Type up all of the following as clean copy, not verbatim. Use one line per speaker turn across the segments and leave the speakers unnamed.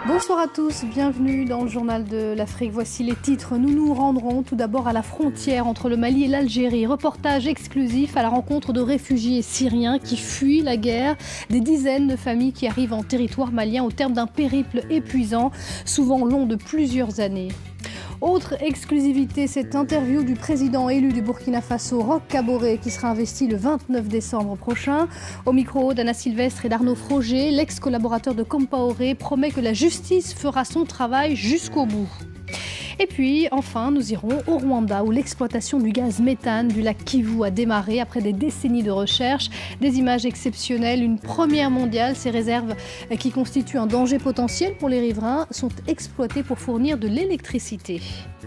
Bonsoir à tous, bienvenue dans le journal de l'Afrique. Voici les titres. Nous nous rendrons tout d'abord à la frontière entre le Mali et l'Algérie. Reportage exclusif à la rencontre de réfugiés syriens qui fuient la guerre. Des dizaines de familles qui arrivent en territoire malien au terme d'un périple épuisant, souvent long de plusieurs années. Autre exclusivité, cette interview du président élu du Burkina Faso, Roch Kaboré, qui sera investi le 29 décembre prochain. Au micro d'Anna Sylvestre et d'Arnaud Froger, l'ex-collaborateur de Compaoré promet que la justice fera son travail jusqu'au bout. Et puis, enfin, nous irons au Rwanda où l'exploitation du gaz méthane du lac Kivu a démarré après des décennies de recherche. Des images exceptionnelles, une première mondiale. Ces réserves qui constituent un danger potentiel pour les riverains sont exploitées pour fournir de l'électricité.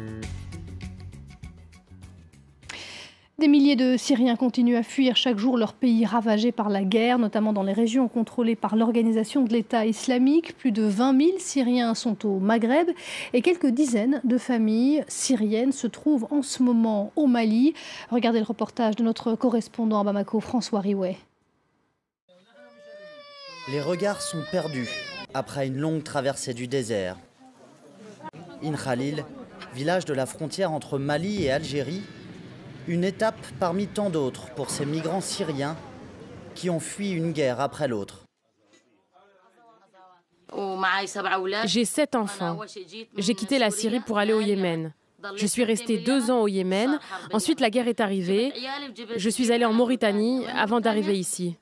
Des milliers de Syriens continuent à fuir chaque jour leur pays ravagé par la guerre, notamment dans les régions contrôlées par l'organisation de l'État islamique. Plus de 20 000 Syriens sont au Maghreb et quelques dizaines de familles syriennes se trouvent en ce moment au Mali. Regardez le reportage de notre correspondant à Bamako, François Riouet.
Les regards sont perdus après une longue traversée du désert. In Khalil, village de la frontière entre Mali et Algérie, une étape parmi tant d'autres pour ces migrants syriens qui ont fui une guerre après l'autre.
J'ai 7 enfants. J'ai quitté la Syrie pour aller au Yémen. Je suis restée 2 ans au Yémen. Ensuite, la guerre est arrivée. Je suis allée en Mauritanie avant d'arriver ici.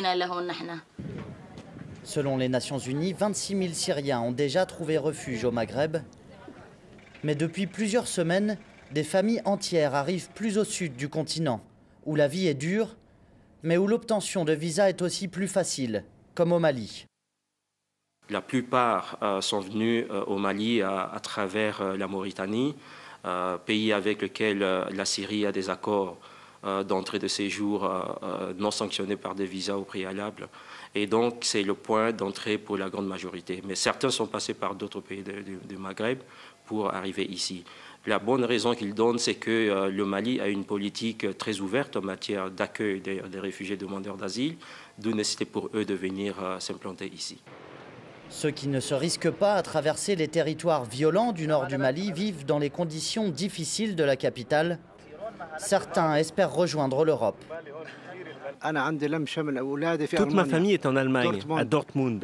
Selon les Nations Unies, 26 000 Syriens ont déjà trouvé refuge au Maghreb. Mais depuis plusieurs semaines, des familles entières arrivent plus au sud du continent, où la vie est dure, mais où l'obtention de visas est aussi plus facile, comme au Mali.
La plupart sont venus au Mali à travers la Mauritanie, pays avec lequel la Syrie a des accords d'entrée de séjour non sanctionnés par des visas au préalable. Et donc, c'est le point d'entrée pour la grande majorité. Mais certains sont passés par d'autres pays du Maghreb pour arriver ici. La bonne raison qu'ils donnent, c'est que le Mali a une politique très ouverte en matière d'accueil des réfugiés demandeurs d'asile, d'où nécessité pour eux de venir s'implanter ici.
Ceux qui ne se risquent pas à traverser les territoires violents du nord du Mali vivent dans les conditions difficiles de la capitale. Certains espèrent rejoindre l'Europe.
Toute ma famille est en Allemagne, à Dortmund.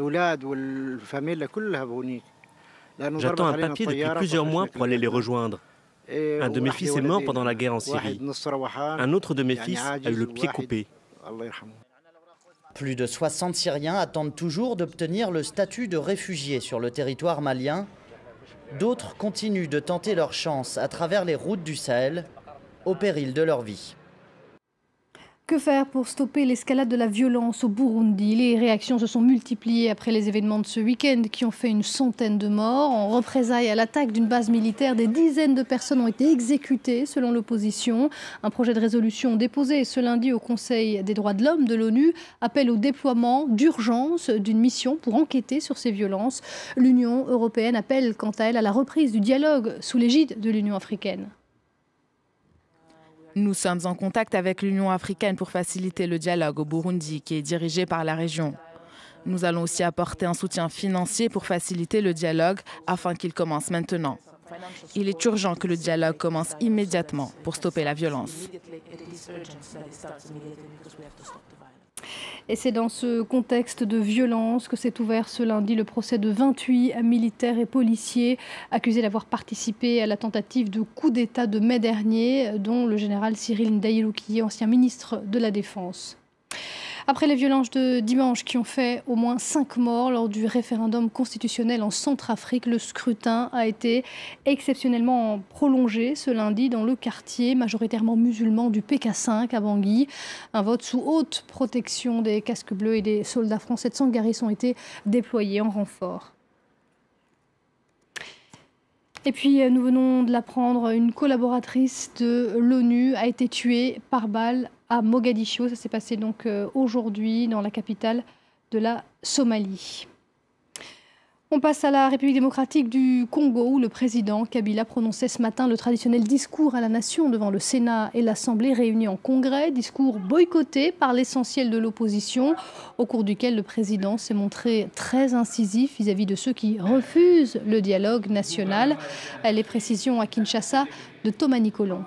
J'attends un papier depuis plusieurs mois pour aller les rejoindre. Un de mes fils est mort pendant la guerre en Syrie. Un autre de mes fils a eu le pied coupé.
Plus de 60 Syriens attendent toujours d'obtenir le statut de réfugié sur le territoire malien. D'autres continuent de tenter leur chance à travers les routes du Sahel, au péril de leur vie.
Que faire pour stopper l'escalade de la violence au Burundi? Les réactions se sont multipliées après les événements de ce week-end qui ont fait une centaine de morts. En représailles à l'attaque d'une base militaire, des dizaines de personnes ont été exécutées selon l'opposition. Un projet de résolution déposé ce lundi au Conseil des droits de l'homme de l'ONU appelle au déploiement d'urgence d'une mission pour enquêter sur ces violences. L'Union européenne appelle quant à elle à la reprise du dialogue sous l'égide de l'Union africaine.
Nous sommes en contact avec l'Union africaine pour faciliter le dialogue au Burundi, qui est dirigé par la région. Nous allons aussi apporter un soutien financier pour faciliter le dialogue afin qu'il commence maintenant. Il est urgent que le dialogue commence immédiatement pour stopper la violence.
Et c'est dans ce contexte de violence que s'est ouvert ce lundi le procès de 28 militaires et policiers accusés d'avoir participé à la tentative de coup d'État de mai dernier, dont le général Cyril Ndayirukiye, ancien ministre de la Défense. Après les violences de dimanche qui ont fait au moins 5 morts lors du référendum constitutionnel en Centrafrique, le scrutin a été exceptionnellement prolongé ce lundi dans le quartier majoritairement musulman du PK5 à Bangui. Un vote sous haute protection des casques bleus et des soldats français de Sangaris ont été déployés en renfort. Et puis, nous venons de l'apprendre, une collaboratrice de l'ONU a été tuée par balle à Mogadiscio. Ça s'est passé donc aujourd'hui dans la capitale de la Somalie. On passe à la République démocratique du Congo où le président Kabila prononçait ce matin le traditionnel discours à la nation devant le Sénat et l'Assemblée réunis en congrès. Discours boycotté par l'essentiel de l'opposition au cours duquel le président s'est montré très incisif vis-à-vis de ceux qui refusent le dialogue national. Les précisions à Kinshasa de Thomas Nicolon.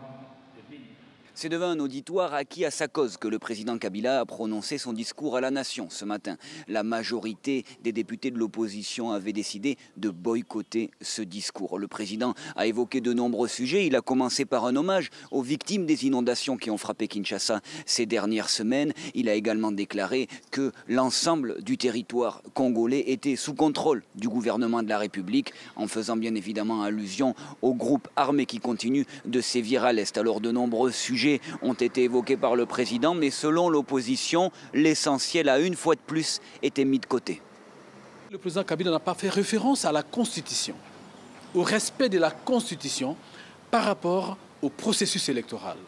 C'est devant un auditoire acquis à sa cause que le président Kabila a prononcé son discours à la nation ce matin. La majorité des députés de l'opposition avait décidé de boycotter ce discours. Le président a évoqué de nombreux sujets. Il a commencé par un hommage aux victimes des inondations qui ont frappé Kinshasa ces dernières semaines. Il a également déclaré que l'ensemble du territoire congolais était sous contrôle du gouvernement de la République, en faisant bien évidemment allusion aux groupes armés qui continuent de sévir à l'Est. Alors de nombreux sujets ont été évoqués par le président, mais selon l'opposition, l'essentiel a une fois de plus été mis de côté.
Le président Kabila n'a pas fait référence à la Constitution, au respect de la Constitution par rapport au processus électoral.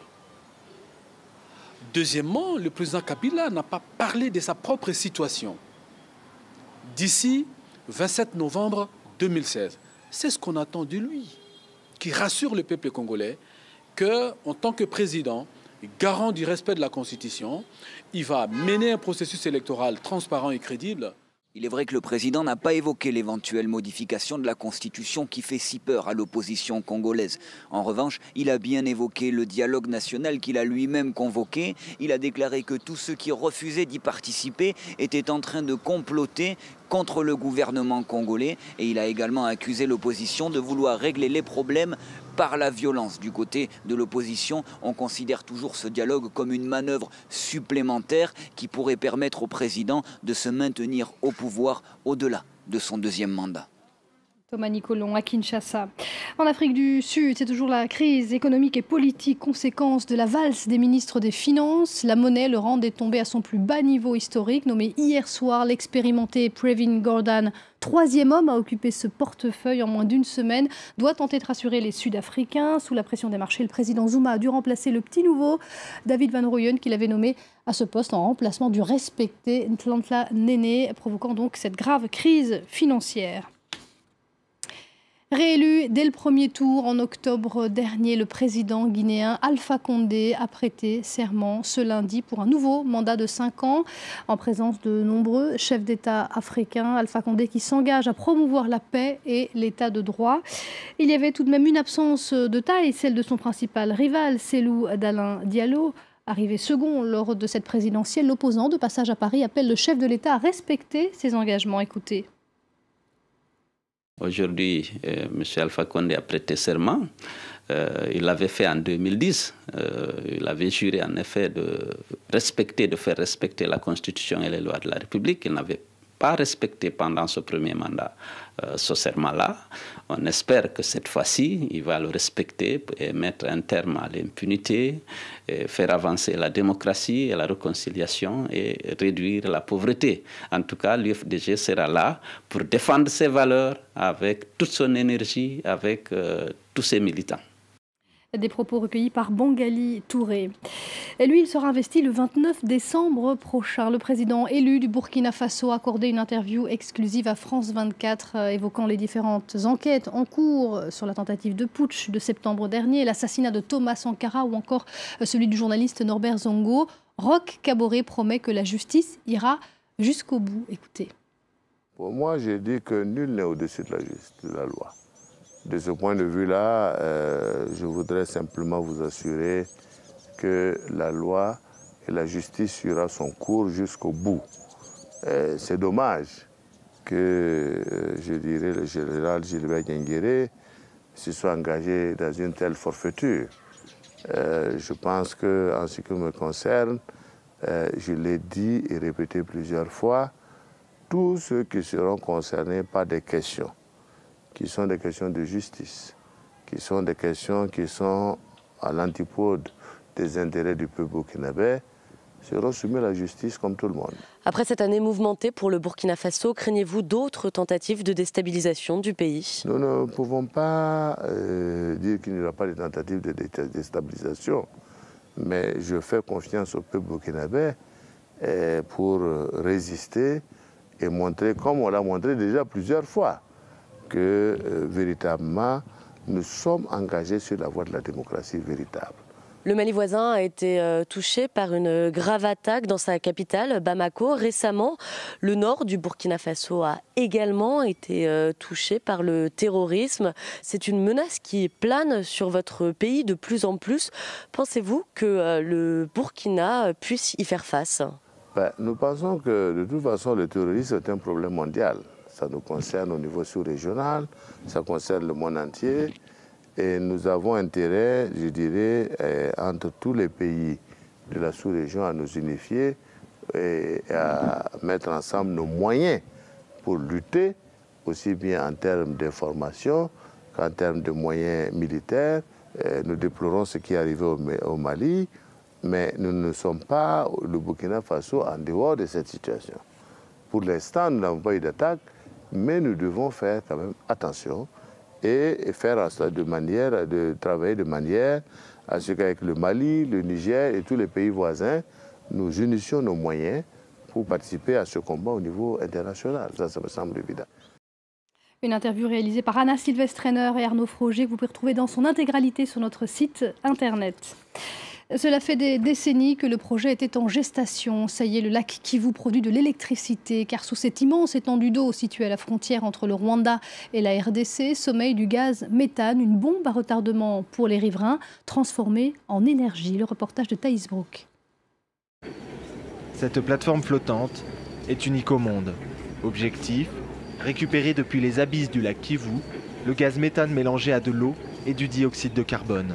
Deuxièmement, le président Kabila n'a pas parlé de sa propre situation. D'ici 27 novembre 2016, c'est ce qu'on attend de lui, qui rassure le peuple congolais qu'en tant que président, garant du respect de la Constitution, il va mener un processus électoral transparent et crédible.
Il est vrai que le président n'a pas évoqué l'éventuelle modification de la Constitution qui fait si peur à l'opposition congolaise. En revanche, il a bien évoqué le dialogue national qu'il a lui-même convoqué. Il a déclaré que tous ceux qui refusaient d'y participer étaient en train de comploter contre le gouvernement congolais. Et il a également accusé l'opposition de vouloir régler les problèmes par la violence. Du côté de l'opposition, on considère toujours ce dialogue comme une manœuvre supplémentaire qui pourrait permettre au président de se maintenir au pouvoir au-delà de son deuxième mandat.
Thomas Nicolon à Kinshasa. En Afrique du Sud, c'est toujours la crise économique et politique, conséquence de la valse des ministres des Finances. La monnaie, le rand est tombé à son plus bas niveau historique. Nommé hier soir, l'expérimenté Pravin Gordhan, troisième homme à occuper ce portefeuille en moins d'une semaine, doit tenter de rassurer les Sud-Africains. Sous la pression des marchés, le président Zuma a dû remplacer le petit nouveau David Van Rooyen, qu'il avait nommé à ce poste en remplacement du respecté Nhlanhla Nene, provoquant donc cette grave crise financière. Réélu dès le premier tour en octobre dernier, le président guinéen Alpha Condé a prêté serment ce lundi pour un nouveau mandat de 5 ans en présence de nombreux chefs d'État africains. Alpha Condé qui s'engage à promouvoir la paix et l'état de droit. Il y avait tout de même une absence de taille, celle de son principal rival, Cellou Dalein Diallo. Arrivé second lors de cette présidentielle, l'opposant de passage à Paris appelle le chef de l'État à respecter ses engagements. Écoutez.
Aujourd'hui, M. Alpha Condé a prêté serment. Il l'avait fait en 2010. Il avait juré en effet de faire respecter la Constitution et les lois de la République. Il n'avait pas respecté pendant ce premier mandat ce serment-là. On espère que cette fois-ci, il va le respecter et mettre un terme à l'impunité, faire avancer la démocratie et la réconciliation et réduire la pauvreté. En tout cas, l'UFDG sera là pour défendre ses valeurs avec toute son énergie, avec tous ses militants.
Des propos recueillis par Bangali Touré. Et lui, il sera investi le 29 décembre prochain. Le président élu du Burkina Faso a accordé une interview exclusive à France 24 évoquant les différentes enquêtes en cours sur la tentative de putsch de septembre dernier, l'assassinat de Thomas Sankara ou encore celui du journaliste Norbert Zongo. Roch Kaboré promet que la justice ira jusqu'au bout. Écoutez.
Pour moi, j'ai dit que nul n'est au-dessus de la loi. De ce point de vue-là, je voudrais simplement vous assurer que la loi et la justice suivra son cours jusqu'au bout. C'est dommage que, je dirais, le général Gilbert Diengéré se soit engagé dans une telle forfaiture. Je pense qu'en ce qui me concerne, je l'ai dit et répété plusieurs fois, tous ceux qui seront concernés par des questions, qui sont des questions de justice, qui sont des questions qui sont à l'antipode des intérêts du peuple burkinabé, seront soumis à la justice comme tout le monde.
Après cette année mouvementée pour le Burkina Faso, craignez-vous d'autres tentatives de déstabilisation du pays? Nous
ne pouvons pas dire qu'il n'y aura pas de tentatives de déstabilisation, mais je fais confiance au peuple burkinabé pour résister et montrer, comme on l'a montré déjà plusieurs fois, que véritablement nous sommes engagés sur la voie de la démocratie véritable.
Le Mali voisin a été touché par une grave attaque dans sa capitale, Bamako. Récemment, le nord du Burkina Faso a également été touché par le terrorisme. C'est une menace qui plane sur votre pays de plus en plus. Pensez-vous que le Burkina puisse y faire face ?
Nous pensons que de toute façon le terrorisme est un problème mondial. Ça nous concerne au niveau sous-régional, ça concerne le monde entier. Et nous avons intérêt, je dirais, entre tous les pays de la sous-région à nous unifier et à mettre ensemble nos moyens pour lutter, aussi bien en termes d'information qu'en termes de moyens militaires. Nous déplorons ce qui est arrivé au Mali, mais nous ne sommes pas, le Burkina Faso, en dehors de cette situation. Pour l'instant, nous n'avons pas eu d'attaque, mais nous devons faire quand même attention et faire en sorte de travailler de manière à ce qu'avec le Mali, le Niger et tous les pays voisins, nous unissions nos moyens pour participer à ce combat au niveau international. Ça me semble évident.
Une interview réalisée par Anna Sylvestrener et Arnaud Froger que vous pouvez retrouver dans son intégralité sur notre site internet. Cela fait des décennies que le projet était en gestation. Ça y est, le lac Kivu produit de l'électricité, car sous cette immense étendue d'eau située à la frontière entre le Rwanda et la RDC, sommeille du gaz méthane, une bombe à retardement pour les riverains, transformée en énergie. Le reportage de Thaïs Brook.
Cette plateforme flottante est unique au monde. Objectif, récupérer depuis les abysses du lac Kivu le gaz méthane mélangé à de l'eau et du dioxyde de carbone.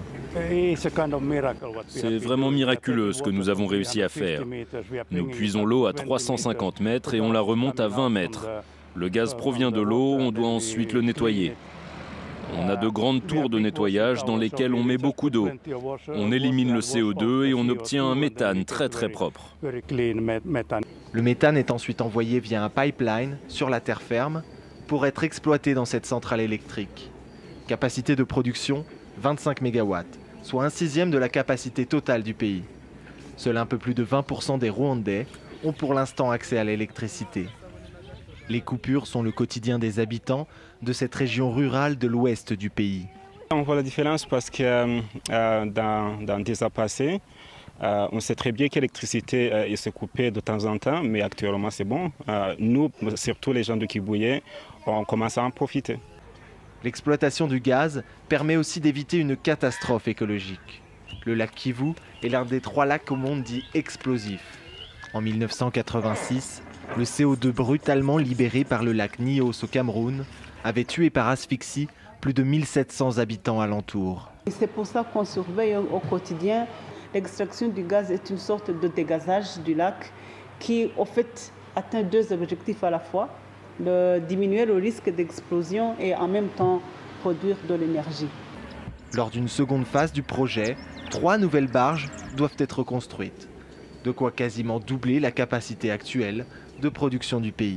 C'est vraiment miraculeux ce que nous avons réussi à faire. Nous puisons l'eau à 350 mètres et on la remonte à 20 mètres. Le gaz provient de l'eau, on doit ensuite le nettoyer. On a de grandes tours de nettoyage dans lesquelles on met beaucoup d'eau. On élimine le CO2 et on obtient un méthane très très propre.
Le méthane est ensuite envoyé via un pipeline sur la terre ferme pour être exploité dans cette centrale électrique. Capacité de production 25 MW, soit 1/6 de la capacité totale du pays. Seul un peu plus de 20% des Rwandais ont pour l'instant accès à l'électricité. Les coupures sont le quotidien des habitants de cette région rurale de l'ouest du pays.
On voit la différence parce que dans des années passées, on sait très bien que l'électricité se coupait de temps en temps, mais actuellement c'est bon. Nous, surtout les gens de Kibuye, on commence à en profiter.
L'exploitation du gaz permet aussi d'éviter une catastrophe écologique. Le lac Kivu est l'un des 3 lacs au monde dits explosifs. En 1986, le CO2 brutalement libéré par le lac Nyos au Cameroun avait tué par asphyxie plus de 1700 habitants alentour.
C'est pour ça qu'on surveille au quotidien. L'extraction du gaz est une sorte de dégazage du lac qui, au fait, atteint 2 objectifs à la fois. De diminuer le risque d'explosion et en même temps produire de l'énergie.
Lors d'une seconde phase du projet, 3 nouvelles barges doivent être construites, de quoi quasiment doubler la capacité actuelle de production du pays.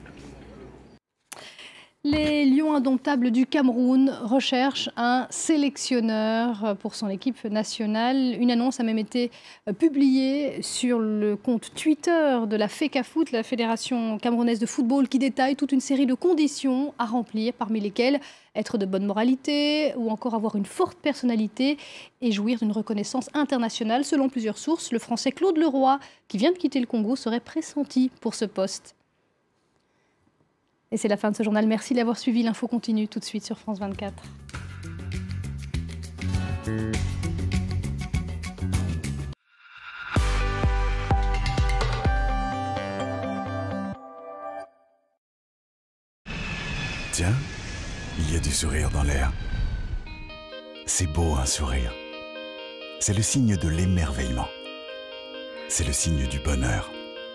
Les Lions indomptables du Cameroun recherchent un sélectionneur pour son équipe nationale. Une annonce a même été publiée sur le compte Twitter de la FECAFOOT, la Fédération camerounaise de football, qui détaille toute une série de conditions à remplir, parmi lesquelles être de bonne moralité ou encore avoir une forte personnalité et jouir d'une reconnaissance internationale. Selon plusieurs sources, le Français Claude Leroy, qui vient de quitter le Congo, serait pressenti pour ce poste. Et c'est la fin de ce journal. Merci d'avoir suivi. L'info continue tout de suite sur France 24.
Tiens, il y a du sourire dans l'air. C'est beau un sourire. C'est le signe de l'émerveillement. C'est le signe du bonheur.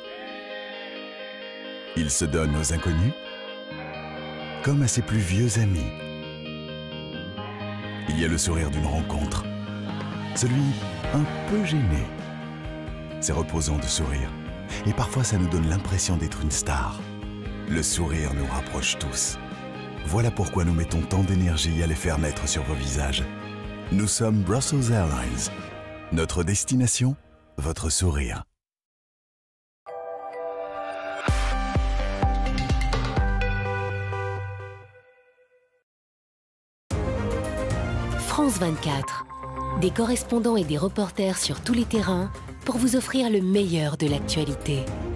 Il se donne aux inconnus comme à ses plus vieux amis. Il y a le sourire d'une rencontre, celui un peu gêné. C'est reposant de sourire, et parfois ça nous donne l'impression d'être une star. Le sourire nous rapproche tous. Voilà pourquoi nous mettons tant d'énergie à les faire naître sur vos visages. Nous sommes Brussels Airlines. Notre destination, votre sourire.
France 24. Des correspondants et des reporters sur tous les terrains pour vous offrir le meilleur de l'actualité.